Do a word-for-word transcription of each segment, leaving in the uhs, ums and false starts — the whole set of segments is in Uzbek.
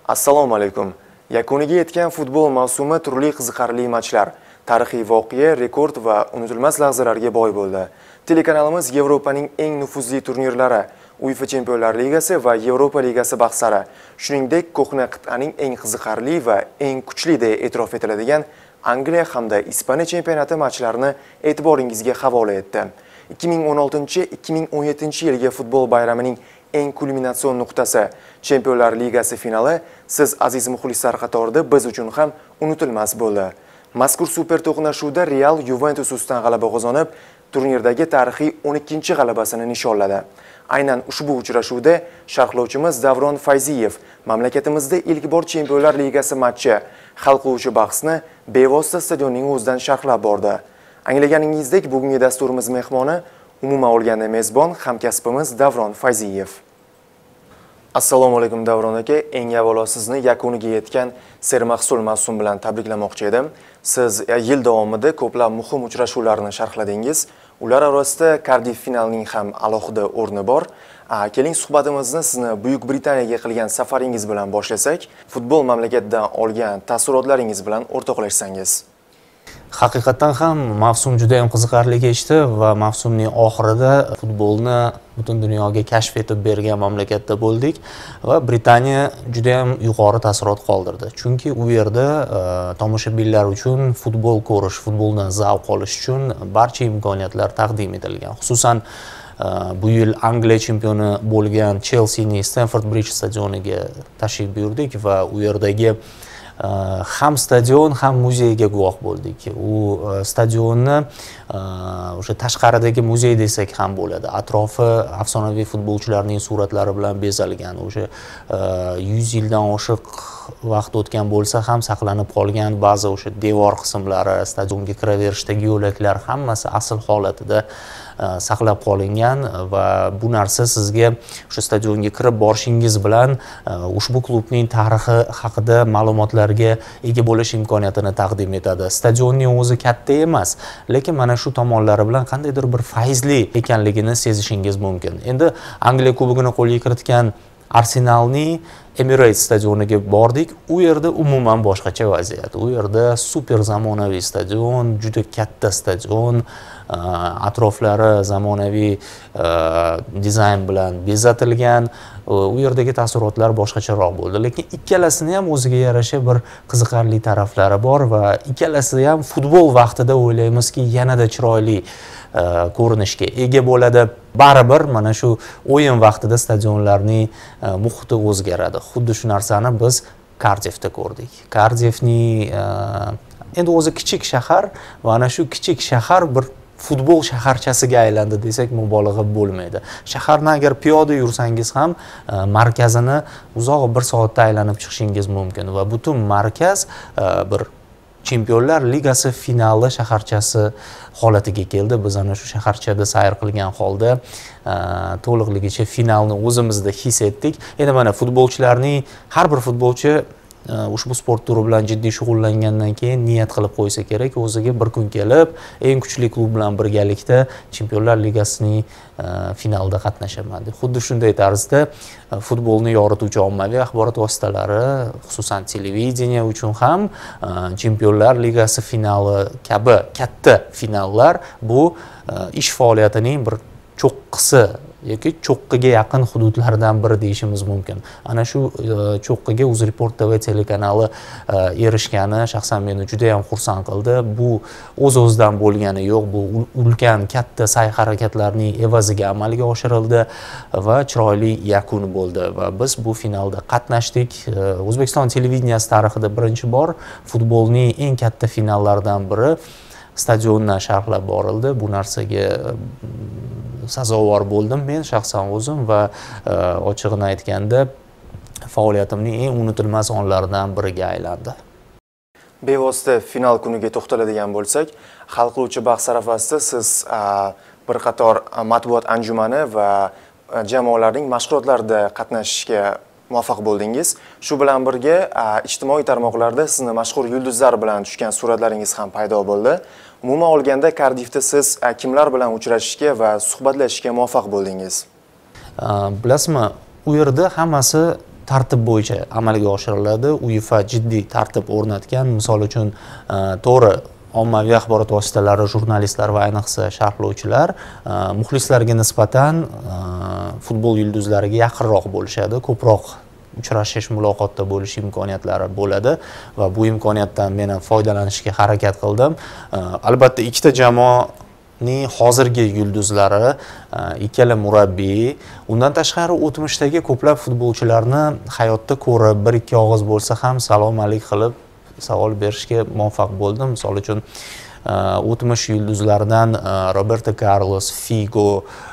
Assalomu alaykum. Yakuniga yetgan futbol mavsumi turli qiziqarli matchlar, tarixiy voqea, rekord va unutilmas lahzalarga boy bo'ldi. Telekanalimiz Yevropaning eng nufuzli turnirlari, UEFA Chempionlar Ligasi va Yevropa Ligasi bahslari, shuningdek ko'hna qit'aning eng qiziqarli va eng kuchli deya e'tirof etiladigan Angliya hamda Ispaniya chempionati matchlarini e'tiboringizga havola etdi. ikki ming o'n oltinchi ikki ming o'n yettinchi yilgi futbol bayramining eng kulminatsion nuqtasi Chempionlar Ligasi finali siz aziz muxlislar qatorida biz uchun ham unutilmas bo'ldi. Mazkur super to'qnashuvda Real Juventus ustidan g'alaba qozonib, turnirdagi tarixiy o'n ikkinchi g'alabasini nishonladi. Aynan ushbu uchrashuvda sharhlovchimiz Davron Fayziyev mamlakatimizda ilk bor Chempionlar Ligasi matchi hal qiluvchi bahsni bevosita stadionning o'zidan sharhlab bordi. Anglaganingizdek, bugungi dasturimiz mehmoni umuman olganda mezbon hamkasbimiz Davron Fayziyev. Assalomu alaykum Davron aka. Eng avvalo sizni yakuniga yetgan sermahsul mavsum bilan tabriklamoqchi edim. Siz yil davomida ko'plab muhim uchrashuvlarni sharhladingiz. Ular orasida Cardiff finalining ham alohida o'rni bor. Keling suhbatimizni sizni Buyuk Britaniyaga qilgan safaringiz bilan boshlasak, futbol mamlakatidan olgan taassurotlaringiz bilan o'rtoqlashsangiz. Haqiqatan ham mavsum juda ham qiziqarli kechdi va mavsumning oxirida futbolni butun dunyoga kashf etib bergan mamlakatda bo'ldik va Britaniya juda ham yuqori taassurot qoldirdi. Chunki u yerda tomoshabinlar uchun futbol ko'rish, futboldan zavq olish uchun barcha imkoniyatlar taqdim etilgan. Xususan bu yil Angliya chempioni bo'lgan Chelseaning Stamford Bridge stadioniga tashrif buyurdik va u yerdagi ham stadion ham muzeyga guvoh bo'ldik. U stadionni o'sha tashqaridagi muzey desak ham bo'ladi. Atrofi afsonaviy futbolchilarning suratlari bilan bezalgan. O'sha yuz yildan oshiq vaqt o'tgan bo'lsa ham saqlanib qolgan ba'zi o'sha devor qismlari, stadionga kiraverishdagi yo'laklar hammasi asl holatida saqlab qolingan va bu narsa sizga o'sha stadionga kirib borishingiz bilan ushbu klubning tarixi haqida ma'lumotlarga ega bo'lish imkoniyatini taqdim etadi. Stadionning o'zi katta emas, lekin mana shu tomonlari bilan qandaydir bir fayzli ekanligini sezishingiz mumkin. Endi Angliya kubogini qo'lga kiritgan Arsenalning Emirates stadioniga bordik. U yerda umuman boshqacha vaziyat. U yerda super zamonaviy stadion, juda katta stadion, atroflari zamonaviy dizayn bilan bezatilgan. U yerdagi taassurotlar boshqacharoq bo'ldi, lekin ikkalasini ham o'ziga yarasha bir qiziqarli taraflari bor va ikkalasi ham futbol vaqtida o'ylaymizki yanada chiroyli ko'rinishga ega bo'ladi. Baribir mana shu o'yin vaqtida stadionlarning muhiti o'zgaradi. Xuddi shu narsani biz Cardiffda ko'rdik. Cardiffning endi o'zi kichik shahar va ana shu kichik shahar bir futbol shaharchasiga aylandi desak mubolag'a bo'lmaydi. Shaharni agar piyoda yursangiz ham markazini uzoq bir soatda aylanib chiqishingiz mumkin va butun markaz bir Chempionlar Ligasi finali shaharchasi holatiga keldi. Biz ana shu shaharchada sayr qilgan holda to'liqligicha finalni o'zimizda his etdik. Endi mana futbolchilarning har bir futbolchi ushbu sport turi bilan jiddiy shug'ullangandan keyin niyat qilib qo'ysa kerak, o'ziga bir kun kelib eng kuchli klub bilan birgalikda Chempionlar Ligasining finalida qatnashaman deb. Xuddi shunday tarzda futbolni yorituvchi ommaviy axborot vositalari, xususan televideniya uchun ham Chempionlar Ligasi finali kabi katta finallar bu ish faoliyatining bir cho'qqisi yoki cho'qqiga yaqin hududlardan biri deyishimiz mumkin. Ana shu cho'qqiga UzReport T V telekanali erishgani shaxsan meni juda ham xursand qildi. Bu o'z-o'zidan bo'lgani yo'q, bu ulkan katta sa'y-harakatlarning evaziga amalga oshirildi va chiroyli yakun bo'ldi va biz bu finalda qatnashdik. O'zbekiston televideniyasi tarixida birinchi bor futbolning eng katta finallaridan biri stadiondan sharhlab borildi. Bu narsaga sazovor bo'ldim men shaxsan o'zim va ochig'ini aytganda faoliyatimning eng unutilmas onlaridan biriga aylandi. Bevosita final kuniga to'xtaladigan bo'lsak, hal qiluvchi bahs arafasida siz bir qator matbuot anjumani va jamoalarning mashg'ulotlarida qatnashishga muvaffaq bo'ldingiz. Shu bilan birga ijtimoiy tarmoqlarda sizni mashhur yulduzlar bilan tushgan suratlaringiz ham paydo bo'ldi. Umuman olganda Cardiffda siz kimlar bilan uchrashishga va suhbatlashishga muvaffaq bo'ldingiz? Bilasizmi, u yerda hammasi tartib bo'yicha amalga oshiriladi. UEFA jiddiy tartib o'rnatgan. Misol uchun, to'g'ri, ommaviy axborot vositalari, jurnalistlar va ayniqsa sharhlovchilar muxlislarga nisbatan futbol yulduzlariga yaqinroq bo'lishadi, ko'proq uchrashish, muloqotda bo'lish imkoniyatlari bo'ladi va bu imkoniyatdan men ham foydalanishga harakat qildim. Albatta ikkita jamoaning hozirgi yulduzlari, ikkala murabbiy, undan tashqari o'tmishdagi ko'plab futbolchilarni hayotda ko'rib, bir ikki og'iz bo'lsa ham salom alik qilib savol berishga muvaffaq bo'ldim. Misol uchun, o'tmish yulduzlardan Roberto Carlos, Figo,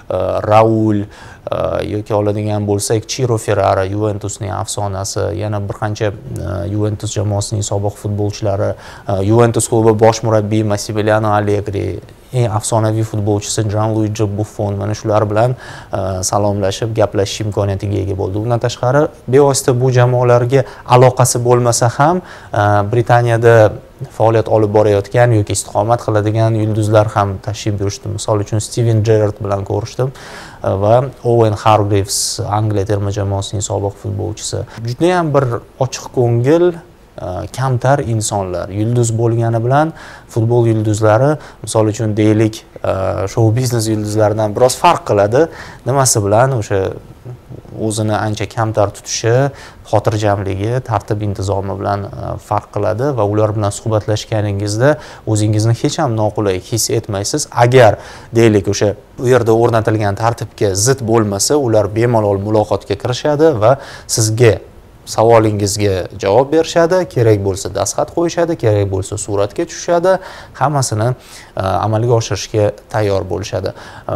Raul yoki oladigan bo'lsak Ciro Ferrara, Juventusning afsonasi, yana bir qancha Juventus jamoasining sobiq futbolchilari, Juventus klubi bosh murabbiyi Massimiliano Allegri, eng afsonaviy futbolchisi Gianluigi Buffon, mana shular bilan salomlashib, gaplashish imkoniyatiga ega bo'ldi. Undan tashqari, bevosita bu jamoalarga aloqasi bo'lmasa ham, Britaniyada faoliyat olib borayotgan yoki istiqomat qiladigan yulduzlar ham tashrif buyurishdi. Misol uchun, Steven Gerrard bilan ko'rishdim va Owen Hargreaves, Angliya terma jamoasining sobiq futbolchisi. Juda ham bir ochiq ko'ngil, kamtar insonlar. Yulduz bo'lgani bilan futbol yulduzlari, misol uchun deylik, show biznes yulduzlaridan biroz farq qiladi. Nimasi bilan? O'sha o'zini ancha kamtar tutishi, xotirjamligi, tartib intizomi bilan farq qiladi va ular bilan suhbatlashganingizda o'zingizni hech ham noqulay his etmaysiz. Agar deylik o'sha u yerda o'rnatilgan tartibga zid bo'lmasa, ular bemalol muloqotga kirishadi va sizga savolingizga javob berishadi, kerak bo'lsa dastxat qo'yishadi, kerak bo'lsa suratga tushishadi, hammasini amalga oshirishga tayyor bo'lishadi.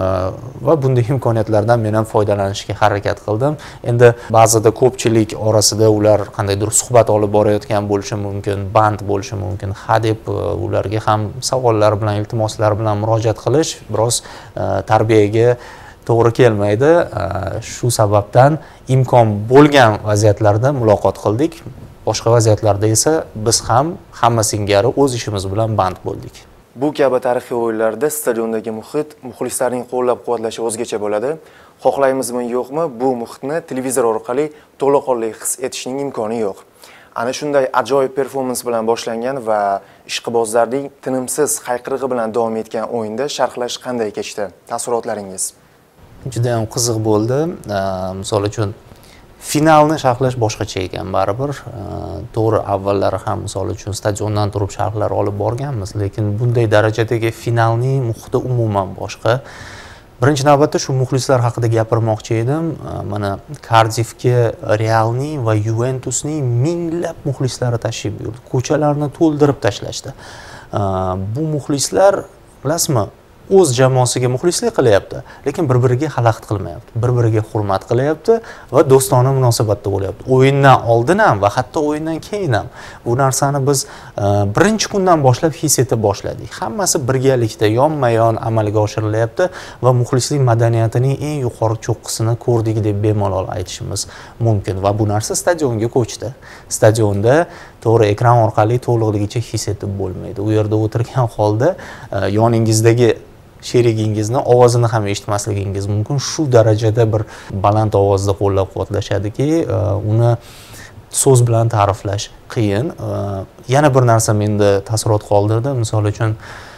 Va bunday imkoniyatlardan men ham foydalanishga harakat qildim. Endi ba'zida ko'pchilik orasida ular qandaydir suhbat olib borayotgan bo'lishi mumkin, band bo'lishi mumkin. Ha deb ularga ham savollar bilan, iltimoslar bilan murojaat qilish biroz tarbiyaga to'g'ri kelmaydi. Shu sababdan imkon bo'lgan vaziyatlarda muloqot qildik. Boshqa vaziyatlarda esa biz ham hamma singari o'z ishimiz bilan band bo'ldik. Bu kabi tarixiy o'yinlarda stadiondagi muhit muxlislarning qo'llab-quvvatlashi o'zgacha bo'ladi. Xohlaymizmi yo'qmi, bu muhitni televizor orqali to'laqonli his etishning imkoni yo'q. Ana shunday ajoyib performans bilan boshlangan va ishqibozlarning tinimsiz hayqirig'i bilan davom etgan o'yinda sharhlash qanday kechdi? Taassurotlaringiz? Juda ham qiziq bo'ldi. Misol uchun, finalni sharhlash boshqacha ekan baribir. To'g'ri, avvallari ham misol uchun stadiondan turib sharhlar olib borganmiz, lekin bunday darajadagi finalning muhiti umuman boshqa. Birinchi navbatda shu muxlislar haqida gapirmoqchi edim. Mana Cardiffga Realning va Juventusning minglab muxlislari tashrif buyurdi. Ko'chalarni to'ldirib tashlashdi. Bu muxlislar, bilasizmi, o'z jamoasiga muxlislik qilyapti, lekin bir-biriga xalaqit qilmayapti, bir-biriga hurmat qilyapti va do'stona munosabatda bo'lyapti. O'yindan oldin ham va hatto o'yindan keyin ham bu narsani biz birinchi kundan boshlab his eta boshladik. Hammasi birgalikda yonma-yon amalga oshirilyapti va muxlislik madaniyatining eng yuqori cho'qqisini ko'rdik deb bemalol aytishimiz mumkin va bu narsa stadionga ko'chdi. Stadionda to'g'ri, ekran orqali to'liqligicha his etib bo'lmaydi. U yerda o'tirgan holda yoningizdagi sherigingizni ovozini ham eshitmasligingiz mumkin. Shu darajada bir baland ovozda qo'llab-quvvatlashadiki, uni so'z bilan ta'riflash qiyin. Yana bir narsa menda taassurot qoldirdi. Misol uchun,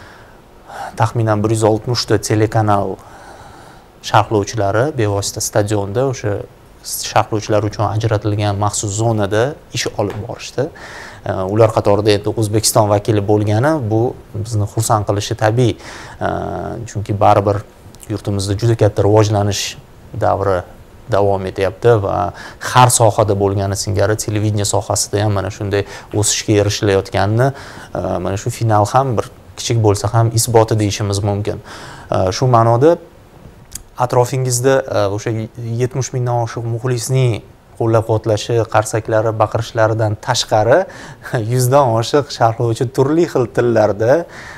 taxminan bir yuz oltmish ta telekanal sharhlovchilari bevosita stadionda o'sha sharhlovchilar uchun ajratilgan maxsus zonada ish olib borishdi. Ular qatorida endi O'zbekiston vakili bo'lgani bu bizni xursand qilishi tabiiy. Chunki baribir yurtimizda juda katta rivojlanish davri davom etyapti va har sohada bo'lgani singari televideniya sohasida ham mana shunday o'sishga erishilayotganini mana shu final ham bir kichik bo'lsa ham isboti deyishimiz mumkin. Shu ma'noda atrofingizda o'sha yetmish mingdan oshiq muxlisning qo'llab-quvvatlashi, qarsaklari, baqirishlaridan tashqari yuzdan oshiq sharhlovchi turli xil tillarda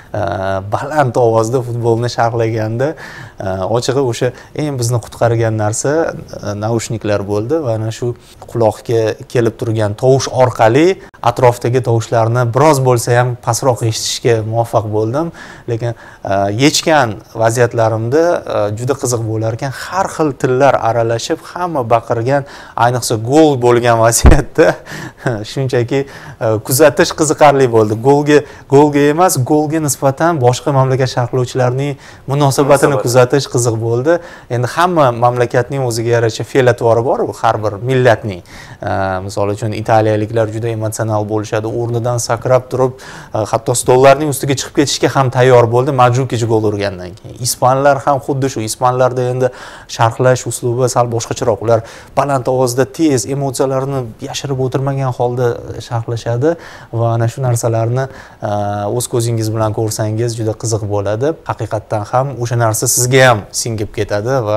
baland ovozda futbolni sharhlaganda ochig'i o'sha eng bizni qutqargan narsa naushniklar bo'ldi va ana shu quloqga kelib turgan tovush orqali atrofdagi tovushlarni biroz bo'lsa ham pastroq eshitishga muvaffaq bo'ldim, lekin yechgan vaziyatlarimda juda qiziq bo'lar ekan. Har xil tillar aralashib, hamma baqirgan, ayniqsa gol bo'lgan vaziyatda shunchaki kuzatish qiziqarli bo'ldi. Golga golga emas, golga nisbatan boshqa mamlakat sharhlovchilarining munosabatini kuzatish qiziq bo'ldi. Endi hamma mamlakatning o'ziga yarasha fe'l-atvori bor, har bir millatning. Misol uchun italiyaliklar juda emotsional bo'lishadi, o'rnidan sakrab turib, hatto stollarning ustiga chiqib ketishga ham tayyor bo'ldi Mandzukic gol urgandan keyin. Ispanlar ham xuddi shu. Ispanlarda endi sharhlash uslubi sal boshqacharoq. Ular baland ovozda tez emotsiyalarini yashirib o'tirmagan holda sharhlashadi va ana shu narsalarni o'z ko'zingiz bilan ko'rsangiz juda qiziq bo'ladi. Haqiqatdan ham o'sha narsa sizga ham singib ketadi va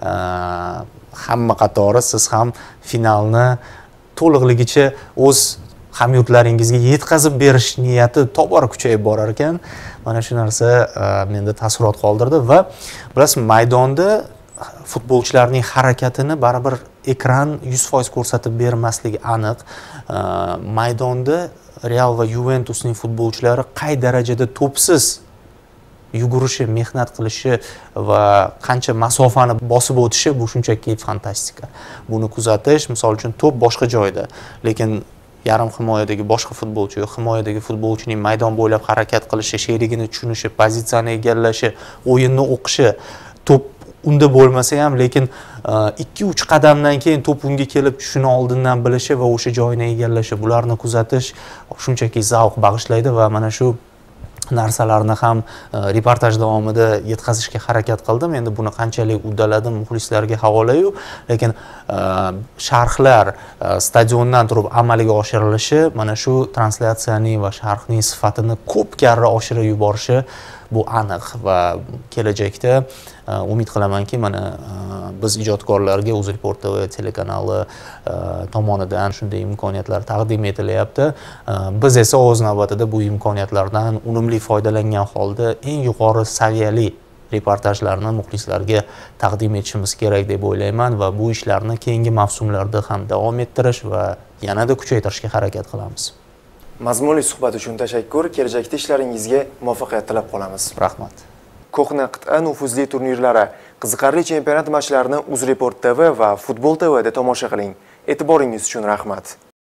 hamma qatori siz ham finalni to'liqligicha o'z hamyurtlaringizga yetkazib berish niyati tobora kuchayib borar ekan. Mana shu narsa menda taassurot qoldirdi va bilasizmi, maydonda futbolchilarning harakatini baribir ekran yuz foiz ko'rsatib bermasligi aniq. Maydonda Real va Juventusning futbolchilari qay darajada to'psiz yugurishi, mehnat qilishi va qancha masofani bosib o'tishi, bu shunchaki fantastika. Buni kuzatish, misol uchun to'p boshqa joyda, lekin yarim himoyadagi boshqa futbolchi yoki himoyadagi futbolchining maydon bo'ylab harakat qilishi, sherigini tushunishi, pozitsiyani egallashi, o'yinni o'qishi, to'p unda bo'lmasa ham, lekin ikki uch qadamdan keyin to'p unga kelib tushini oldindan bilishi va o'sha joyini egallashi, bularni kuzatish shunchaki zavq bag'ishlaydi va mana shu narsalarni ham reportaj davomida yetkazishga harakat qildim. Endi buni qanchalik uddaladim muxlislarga havolayu, lekin sharhlar stadiondan turib amalga oshirilishi mana shu translyatsiyaning va sharhning sifatini ko'p karra oshirib yuborishi bu aniq va kelajakda umid qilamanki, mana biz ijodkorlarga UzReport T V telekanali tomonidan shunday imkoniyatlar taqdim etilyapti. Biz esa o'z navbatida bu imkoniyatlardan unumli foydalangan holda eng yuqori saviyali reportajlarni muxlislarga taqdim etishimiz kerak deb o'ylayman va bu ishlarni keyingi mavsumlarda ham davom ettirish va yanada kuchaytirishga harakat qilamiz. Mazmunli suhbat uchun tashakkur. Kelajakda ishlaringizga muvaffaqiyat tilab qolamiz. Rahmat. Ko'hna qit'a nufuzli turnirlari, qiziqarli chempionat matchlarini UzReport T V va Futbol T V da tomosha qiling. E'tiboringiz uchun rahmat.